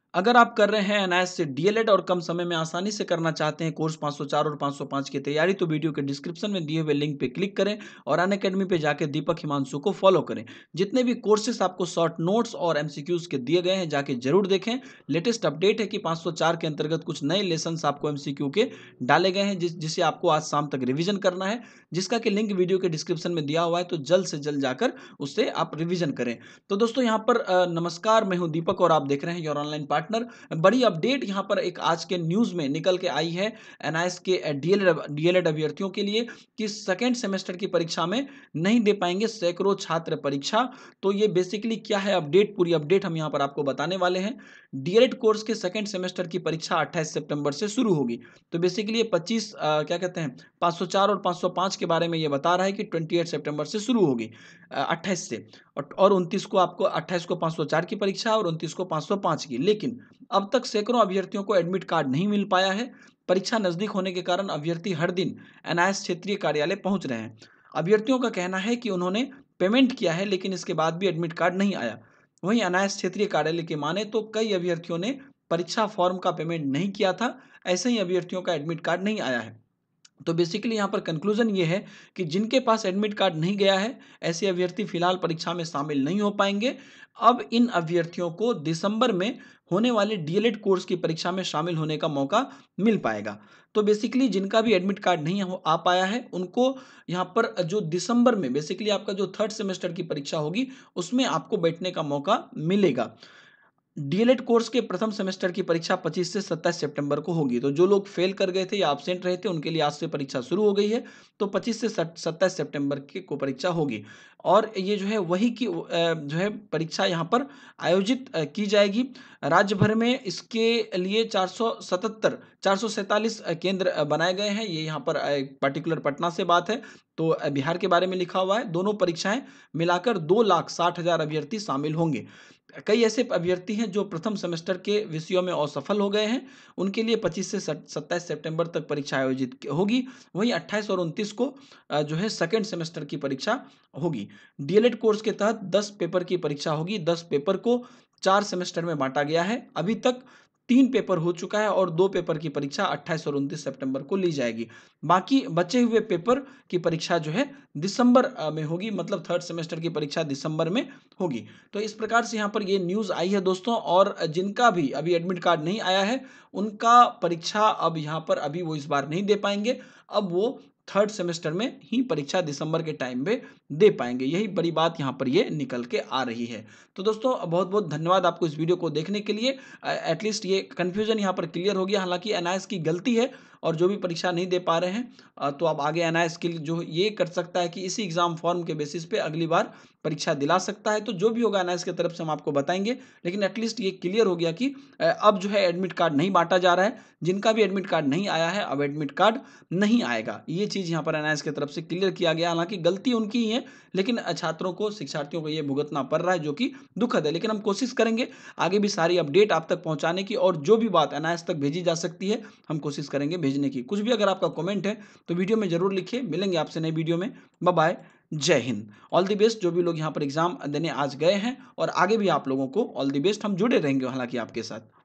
अगर आप कर रहे हैं एनआईएस से डीएलएड और कम समय में आसानी से करना चाहते हैं कोर्स 504 और 505 की तैयारी, तो वीडियो के डिस्क्रिप्शन में दिए हुए लिंक पे क्लिक करें और अनअकैडमी पे जाकर दीपक हिमांशु को फॉलो करें। जितने भी कोर्सेस आपको शॉर्ट नोट्स और एमसीक्यूज के दिए गए हैं जाके जरूर देखें। लेटेस्ट अपडेट है कि 504 के अंतर्गत कुछ नए लेसन आपको एमसीक्यू के डाले गए हैं जिसे आपको आज शाम तक रिविजन करना है, जिसका कि लिंक वीडियो के डिस्क्रिप्शन में दिया हुआ है, तो जल्द से जल्द जाकर उससे आप रिविजन करें। तो दोस्तों यहाँ पर नमस्कार, मैं हूं दीपक और आप देख रहे हैं योर ऑनलाइन पार्टनर। बड़ी अपडेट यहाँ पर एक आज के न्यूज में निकल के आई है एनआईएस के डीएलएड अभ्यर्थियों के लिए कि सेकेंड सेमेस्टर की परीक्षा में नहीं दे पाएंगे सैकड़ों छात्र परीक्षा। तो ये बेसिकली क्या है अपडेट, पूरी अपडेट हम यहाँ पर आपको बताने वाले हैं। डीएलएड कोर्स के सेकेंड सेमेस्टर की परीक्षा 28 सितंबर से शुरू होगी। तो बेसिकली ये 25 क्या कहते हैं 504 और 505 के बारे में ये बता रहा है कि 28 सितंबर से शुरू होगी, 28 से, और 29 को आपको 28 को 504 की परीक्षा और 29 को 505 की। लेकिन अब तक सैकड़ों अभ्यर्थियों को एडमिट कार्ड नहीं मिल पाया है। परीक्षा नजदीक होने के कारण अभ्यर्थी हर दिन एनआईएस क्षेत्रीय कार्यालय पहुंच रहे हैं। अभ्यर्थियों का कहना है कि उन्होंने पेमेंट किया है लेकिन इसके बाद भी एडमिट कार्ड नहीं आया। वहीं एनआईएस क्षेत्रीय कार्यालय के माने तो कई अभ्यर्थियों ने परीक्षा फॉर्म का पेमेंट नहीं किया था, ऐसे ही अभ्यर्थियों का एडमिट कार्ड नहीं आया है। तो बेसिकली यहाँ पर कंक्लूजन ये है कि जिनके पास एडमिट कार्ड नहीं गया है, ऐसे अभ्यर्थी फिलहाल परीक्षा में शामिल नहीं हो पाएंगे। अब इन अभ्यर्थियों को दिसंबर में होने वाले डीएलएड कोर्स की परीक्षा में शामिल होने का मौका मिल पाएगा। तो बेसिकली जिनका भी एडमिट कार्ड नहीं आ पाया है उनको यहाँ पर जो दिसंबर में बेसिकली आपका जो थर्ड सेमेस्टर की परीक्षा होगी उसमें आपको बैठने का मौका मिलेगा। डीएलएड कोर्स के प्रथम सेमेस्टर की परीक्षा 25 से 27 सितंबर को होगी। तो जो लोग फेल कर गए थे या एब्सेंट रहे थे उनके लिए आज से परीक्षा शुरू हो गई है। तो 25 से 27 सितंबर की को परीक्षा होगी और ये जो है वही की जो है परीक्षा यहाँ पर आयोजित की जाएगी। राज्य भर में इसके लिए 447 केंद्र बनाए गए हैं। ये यहाँ पर पर्टिकुलर पटना से बात है, तो बिहार के बारे में लिखा हुआ है। दोनों परीक्षाएं मिलाकर 2,60,000 अभ्यर्थी शामिल होंगे। कई ऐसे अभ्यर्थी हैं जो प्रथम सेमेस्टर के विषयों में असफल हो गए हैं, उनके लिए 25 से 27 सितंबर तक परीक्षा आयोजित होगी। वहीं 28 और 29 को जो है सेकेंड सेमेस्टर की परीक्षा होगी। डीएलएड कोर्स के तहत 10 पेपर की परीक्षा होगी। 10 पेपर को 4 सेमेस्टर में बांटा गया है। अभी तक 3 पेपर हो चुका है और 2 पेपर की परीक्षा 28 और 29 सितंबर को ली जाएगी। बाकी बचे हुए पेपर की परीक्षा जो है दिसंबर में होगी, मतलब थर्ड सेमेस्टर की परीक्षा दिसंबर में होगी। तो इस प्रकार से यहाँ पर ये न्यूज़ आई है दोस्तों। और जिनका भी अभी एडमिट कार्ड नहीं आया है उनका परीक्षा अब यहाँ पर अभी वो इस बार नहीं दे पाएंगे। अब वो थर्ड सेमेस्टर में ही परीक्षा दिसंबर के टाइम में दे पाएंगे। यही बड़ी बात यहाँ पर ये निकल के आ रही है। तो दोस्तों बहुत बहुत धन्यवाद आपको इस वीडियो को देखने के लिए। एटलीस्ट ये कन्फ्यूजन यहाँ पर क्लियर हो गया। हालांकि एनआईएस की गलती है और जो भी परीक्षा नहीं दे पा रहे हैं तो अब आगे एनआईएस के लिए जो ये कर सकता है कि इसी एग्जाम फॉर्म के बेसिस पे अगली बार परीक्षा दिला सकता है। तो जो भी होगा एनआईएस की तरफ से हम आपको बताएंगे। लेकिन एटलीस्ट ये क्लियर हो गया कि अब जो है एडमिट कार्ड नहीं बांटा जा रहा है। जिनका भी एडमिट कार्ड नहीं आया है अब एडमिट कार्ड नहीं आएगा। ये चीज़ यहाँ पर एनआईएस की तरफ से क्लियर किया गया। हालांकि गलती उनकी ही है लेकिन छात्रों को, शिक्षार्थियों को ये भुगतना पड़ रहा है, जो कि दुखद है। लेकिन हम कोशिश करेंगे आगे भी सारी अपडेट आप तक पहुंचाने की, और जो भी बात एनआईएस तक भेजी जा सकती है हम कोशिश करेंगे भेजने की। कुछ भी अगर आपका कमेंट है तो वीडियो में जरूर लिखिए। मिलेंगे आपसे नई वीडियो में। बाय बाय, जय हिंद। ऑल द बेस्ट जो भी लोग यहाँ पर एग्जाम देने आज गए हैं, और आगे भी आप लोगों को ऑल द बेस्ट। हम जुड़े रहेंगे हालांकि आपके साथ।